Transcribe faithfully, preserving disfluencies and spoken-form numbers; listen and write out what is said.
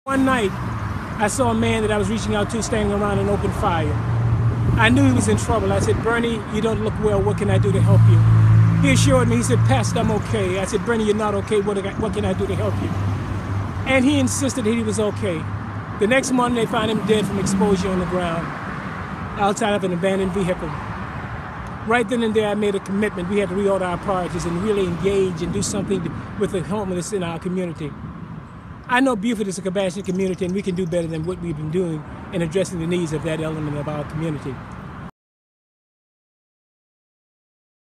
One night, I saw a man that I was reaching out to standing around an open fire. I knew he was in trouble. I said, Bernie, you don't look well. What can I do to help you? He assured me. He said, Pastor, I'm okay. I said, Bernie, you're not okay. What, what can I do to help you? And he insisted that he was okay. The next morning, they found him dead from exposure on the ground outside of an abandoned vehicle. Right then and there, I made a commitment. We had to reorder our priorities and really engage and do something to, with the homeless in our community. I know Beaufort is a compassionate community, and we can do better than what we've been doing in addressing the needs of that element of our community.